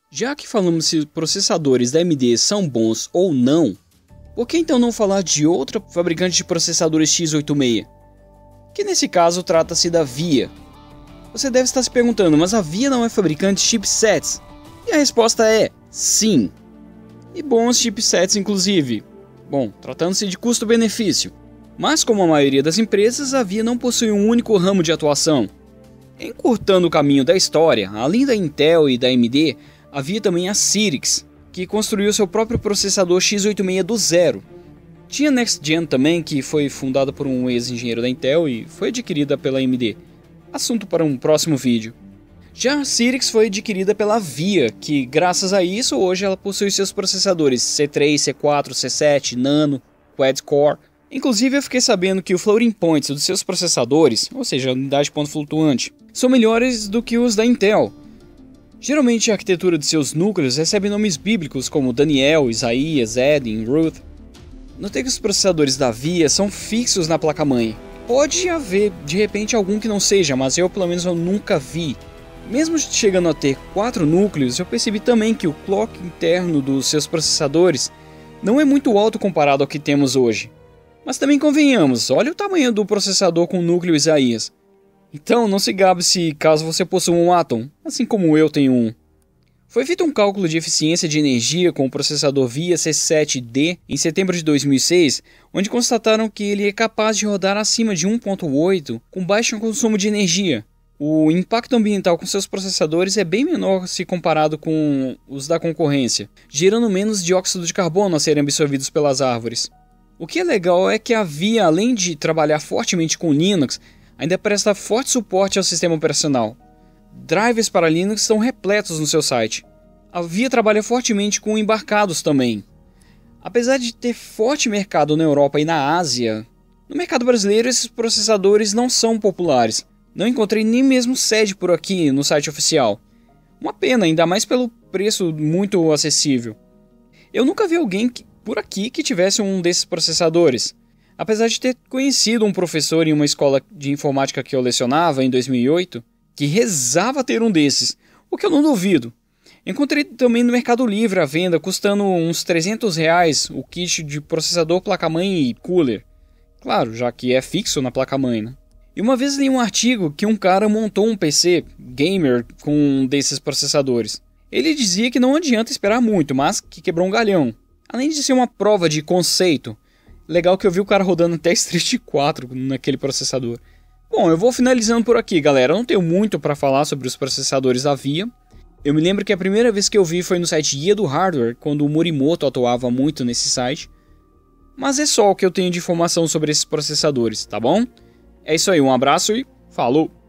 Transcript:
Já que falamos se processadores da AMD são bons ou não, por que então não falar de outra fabricante de processadores x86? Que nesse caso trata-se da VIA. Você deve estar se perguntando, mas a VIA não é fabricante de chipsets? E a resposta é sim. E bons chipsets inclusive. Bom, tratando-se de custo-benefício. Mas como a maioria das empresas, a VIA não possui um único ramo de atuação. Encurtando o caminho da história, além da Intel e da AMD, havia também a Cyrix, que construiu seu próprio processador x86 do zero. Tinha a Next Gen também, que foi fundada por um ex-engenheiro da Intel e foi adquirida pela AMD. Assunto para um próximo vídeo. Já a Cyrix foi adquirida pela VIA, que graças a isso hoje ela possui seus processadores C3, C4, C7, Nano, Quad-Core. Inclusive eu fiquei sabendo que o floating points dos seus processadores, ou seja, a unidade de ponto flutuante, são melhores do que os da Intel. Geralmente a arquitetura de seus núcleos recebe nomes bíblicos como Daniel, Isaías, Eden, Ruth. Notei que os processadores da VIA são fixos na placa-mãe. Pode haver de repente algum que não seja, mas eu pelo menos eu nunca vi. Mesmo chegando a ter 4 núcleos, eu percebi também que o clock interno dos seus processadores não é muito alto comparado ao que temos hoje. Mas também convenhamos, olha o tamanho do processador com o núcleo Isaías. Então não se gabe se caso você possua um Atom, assim como eu tenho um. Foi feito um cálculo de eficiência de energia com o processador VIA C7D em setembro de 2006, onde constataram que ele é capaz de rodar acima de 1.8 com baixo consumo de energia. O impacto ambiental com seus processadores é bem menor se comparado com os da concorrência, gerando menos dióxido de carbono a serem absorvidos pelas árvores. O que é legal é que a VIA, além de trabalhar fortemente com Linux, ainda presta forte suporte ao sistema operacional. Drivers para Linux estão repletos no seu site. A VIA trabalha fortemente com embarcados também. Apesar de ter forte mercado na Europa e na Ásia, no mercado brasileiro esses processadores não são populares. Não encontrei nem mesmo sede por aqui no site oficial. Uma pena, ainda mais pelo preço muito acessível. Eu nunca vi alguém por aqui que tivesse um desses processadores. Apesar de ter conhecido um professor em uma escola de informática que eu lecionava em 2008, que rezava ter um desses, o que eu não duvido. Encontrei também no Mercado Livre à venda, custando uns R$300 o kit de processador, placa-mãe e cooler. Claro, já que é fixo na placa-mãe, né? E uma vez li um artigo que um cara montou um PC gamer com um desses processadores. Ele dizia que não adianta esperar muito, mas que quebrou um galhão. Além de ser uma prova de conceito, legal que eu vi o cara rodando até Street 4 naquele processador. Bom, eu vou finalizando por aqui, galera. Eu não tenho muito para falar sobre os processadores da VIA. Eu me lembro que a primeira vez que eu vi foi no site Guia do Hardware, quando o Morimoto atuava muito nesse site. Mas é só o que eu tenho de informação sobre esses processadores, tá bom? É isso aí, um abraço e falou!